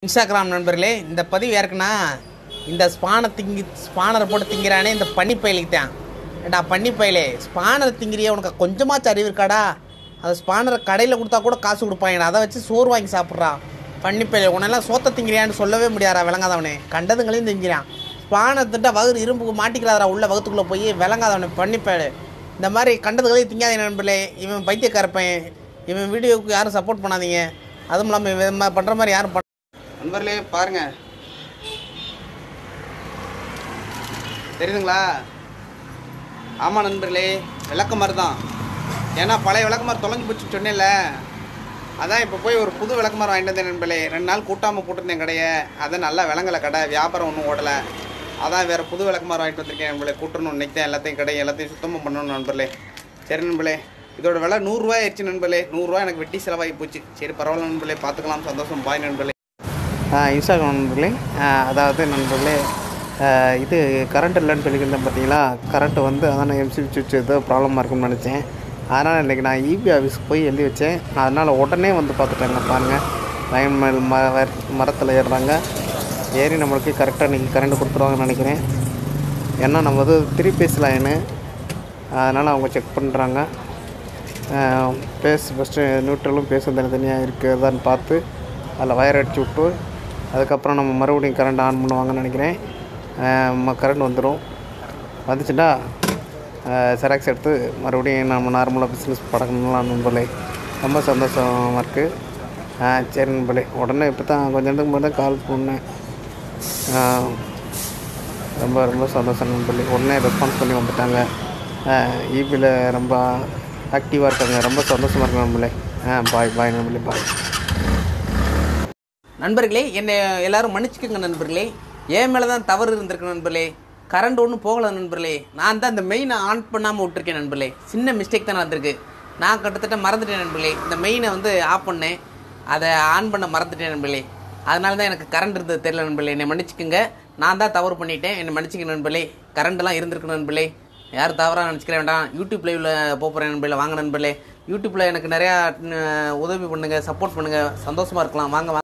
Instagram நண்பர்களே, இந்த பதிவு யாருக்குன்னா, இந்த ஸ்பானரை போட்டு திங்கிறானே இந்த பன்னிப்பயலுக்கு தான். ஏடா பன்னிப்பயலே, ஸ்பானரை திங்கிறியே, உனக்கு கொஞ்சமாச்சும் அறிவு இருக்காடா? அந்த ஸ்பானரை கடையில் கொடுத்தா கூட காசு கொடுப்பாங்கடா, அதை வச்சு சோறு வாங்கி சாப்பிட்றா. பன்னிப்பயலே, உன்னெல்லாம் சோத்த திங்கிறியான்னு சொல்லவே முடியாதா? விளங்காதவனே, கண்டதுங்களையும் திங்கிறான். ஸ்பானர் திட்டா வகுறு இரும்புக்கு மாட்டிக்கிறாரா உள்ள வகுத்துக்குள்ளே போய். விளங்காதவனே பன்னிப்பயலே, இந்த மாதிரி கண்டதுகளையும் திங்காதீங்க நண்பர்களே. இவன் பைத்தியக்காரப்பேன், இவன் வீடியோவுக்கு யாரும் சப்போர்ட் பண்ணாதீங்க. அதுவும் இல்லாமல் இவன் பண்ணுற மாதிரி யாரும் நண்பர்களே பாருங்க, தெரியுதுங்களா? ஆமாம் நண்பர்களே, விளக்கமாறு தான். ஏன்னா பழைய விளக்கமாறு தொலைஞ்சு போச்சு சொன்னேன்ல, அதான் இப்போ போய் ஒரு புது விளக்கமாறு வாங்கிட்டு வந்தேன் நண்பர்களே. 2 நாள் கூட்டாமல் போட்டிருந்தேன் கடையை, அதை நல்லா விளங்கலை கடை, வியாபாரம் ஒன்றும் ஓடலை. அதான் வேறு புது விளக்கமாறு வாங்கிட்டு வந்திருக்கேன் நண்பர்களே. கூட்டணும் இன்னைக்கு தான் எல்லாத்தையும் கடை எல்லாத்தையும் சுத்தமாக பண்ணணும் நண்பர்களே. சரி நண்பர்களே, இதோட விலை 100 ரூபாய் ஆயிடுச்சு நண்பர்களே. 100 ரூபா எனக்கு வெட்டி செலவாகி போச்சு. சரி பரவாயில்ல நண்பர்களே, பார்த்துக்கலாம், சந்தோஷம். பாய் நண்பர்களே. இன்ஸ்டாகிராம் நண்பர்களே, அதாவது நண்பர்களே, இது கரண்ட் இல்லைன்னு சொல்லியிருந்தேன் பார்த்தீங்களா? கரண்ட்டு வந்து அதான் எம்சிபி சுவிட்ச் ஏதோ ப்ராப்ளமாக இருக்குன்னு நினச்சேன். அதனால் இன்றைக்கி நான் இபி ஆஃபீஸ்க்கு போய் எழுதி வச்சேன். அதனால் உடனே வந்து பார்த்துட்டாங்க பாருங்கள். லைன் மேல் மரத்தில் ஏறுறாங்க. ஏறி நம்மளுக்கு கரெக்டாக இன்றைக்கி கரண்ட்டு கொடுத்துருவாங்கன்னு நினைக்கிறேன். ஏன்னா நம்ம வந்து 3 பேஸ் லைனு, அதனால் அவங்க செக் பண்ணுறாங்க. பேஸ் ஃபஸ்ட்டு நியூட்ரலும் பேஸும் தனித்தனியாக இருக்குதான்னு பார்த்து அதில் வயர் அடிச்சு விட்டு அதுக்கப்புறம் நம்ம மறுபடியும் கரண்ட் ஆன் பண்ணுவாங்கன்னு நினைக்கிறேன். கரண்ட் வந்துடும். வந்துச்சுன்னா செராக்ஸ் எடுத்து மறுபடியும் நம்ம நார்மலாக பிஸ்னஸ் பழக்கணும்லாம் நண்பர்களே. ரொம்ப சந்தோஷமாக இருக்குது. சரி நண்பர்களே, உடனே இப்போ தான் கொஞ்சம் நேரத்துக்கு முன்னாடி தான் கால் பண்ணேன். ரொம்ப ரொம்ப சந்தோஷம் நண்பர்களே. உடனே ரெஸ்பான்ஸ் பண்ணி வந்துட்டாங்க. இபியில் ரொம்ப ஆக்டிவாக இருக்காங்க. ரொம்ப சந்தோஷமாக இருக்கு நண்பர்களே. பாய் நண்பர்களே, பாய் நண்பர்களே. என்னை எல்லோரும் மன்னிச்சுக்கோங்க நண்பர்களே, என் மேலே தான் தவறு இருந்திருக்கு நண்பர்களே. கரண்ட் ஒன்றும் போகலை நண்பர்களே. நான் தான் இந்த மெயினை ஆன் பண்ணாமல் விட்டுருக்கேன் நண்பர்களே. சின்ன மிஸ்டேக் தான் நடந்திருக்கு. நான் கிட்டத்தட்ட மறந்துட்டேன் நண்பர்களே. இந்த மெயினை வந்து ஆஃப் பண்ணேன், அதை ஆன் பண்ண மறந்துட்டேன் நண்பர்களே. அதனால தான் எனக்கு கரண்ட் இருந்தது தெரியல நண்பர்களே. என்னை மன்னிச்சுக்கோங்க, நான் தான் தவறு பண்ணிட்டேன். என்னை மன்னிச்சிக்க நண்பர்களே. கரண்ட்லாம் இருந்திருக்கு நண்பர்களே, யாரும் தவறாக நினச்சிக்க வேண்டாம். யூடியூப் லைவில் போகிறேன் நண்பர்களே. வாங்க நண்பர்களே, யூடியூப்பில் எனக்கு நிறையா உதவி பண்ணுங்கள், சப்போர்ட் பண்ணுங்கள், சந்தோஷமாக இருக்கலாம். வாங்க.